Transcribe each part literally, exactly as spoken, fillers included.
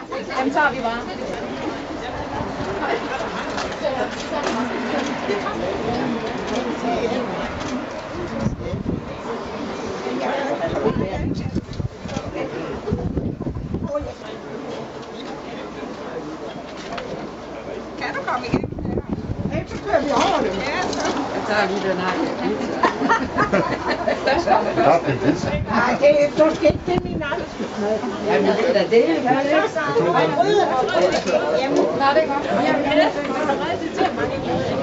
Dem tager vi bare. Kan du komme igen? Ja, så kører vi over det. Ja, så. Jeg tager lige den her pizza. Ja, det er pizza. Nej, det er du skal ikke det min aftensmad. Jamen, det er da det, jeg kan det. Og gryde og gryde. Jamen, Nå, det er godt. jamen, det er rigtig til mange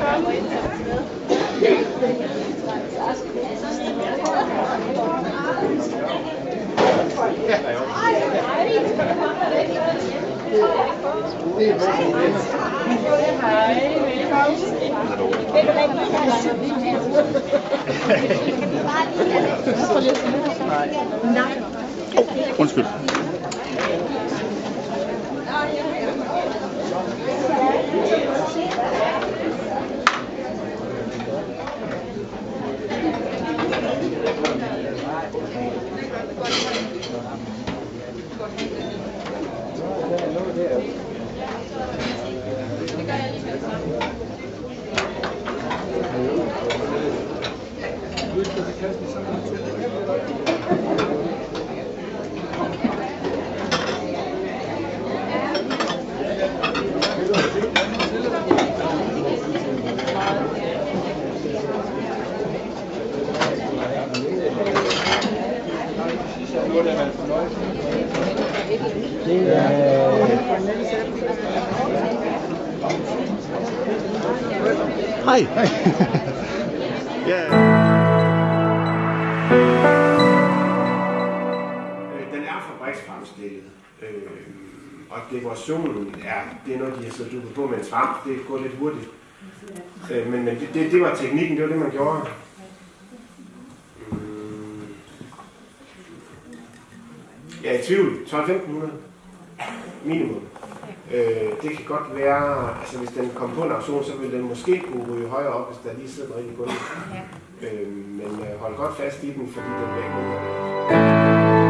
Undskyld. Hej. Hej. Ja. Den er fabriksfremstillet, øh, og dekorationen er, det er noget, de har så dukket på med en svamp. Det går lidt hurtigt. Øh, men men det, det, det var teknikken, det var det, man gjorde. Mm. Jeg er i tvivl. tolv til femten hundrede minimum. Øh, det kan godt være, altså hvis den kom på en auktion, så ville den måske kunne ryge højere op, hvis der lige sidder rigtig gulvet. Ja. Øh, men øh, hold godt fast i den, fordi den bliver ikke mindre.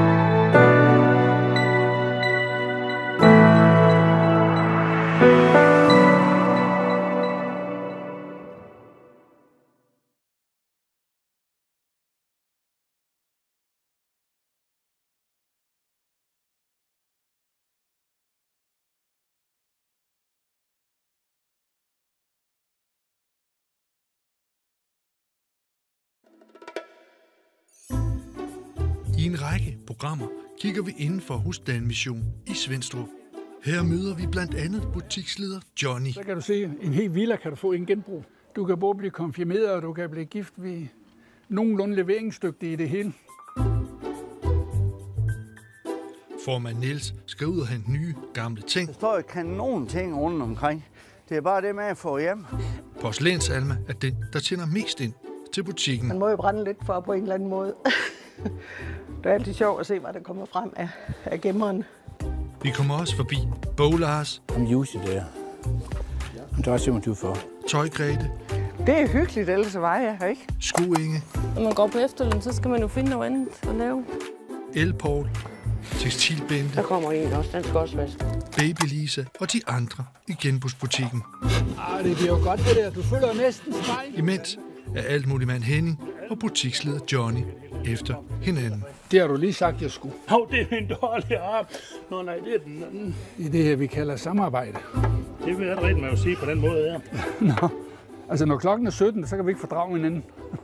I en række programmer kigger vi inden for Husdan Mission i Svenstrup. Her møder vi blandt andet butiksleder Johnny. Så kan du se, en hel villa kan du få en genbrug. Du kan både blive konfirmeret, og du kan blive gift ved nogenlunde leveringsdygtig i det hele. Formand Niels skal ud og hente nye, gamle ting. Der står jo kanon ting rundt omkring. Det er bare det med at få hjem. Porcelæns Alma er den, der tjener mest ind til butikken. Man må jo brænde lidt for på en eller anden måde. Det er altid sjovt at se, hvad der kommer frem af, af gemmeren. Vi kommer også forbi Bolars. I'm used to det. I'm just seventy-two for. Tøjgrete. Det er hyggeligt, ellers var jeg her, ikke? Skuinge. Når man går på efterløn, så skal man jo finde noget andet at lave. Elpaul. Tekstilbænde. Der kommer en også, den skal også vaske. Baby Lisa og de andre i genbrugsbutikken. Ah, det bliver jo godt det der. Du følger næsten spejl. Imens er alt mulig mand Henning og butiksleder Johnny efter hinanden. Det har du lige sagt, jeg skulle. Åh, oh, det er en dårlig arm. Nå nej, det er den anden. I det her, vi kalder samarbejde. Det vil jeg rigtig med at sige på den måde, ja. Nå, altså når klokken er sytten, så kan vi ikke fordrage hinanden.